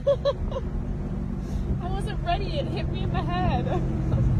I wasn't ready. It hit me in the head.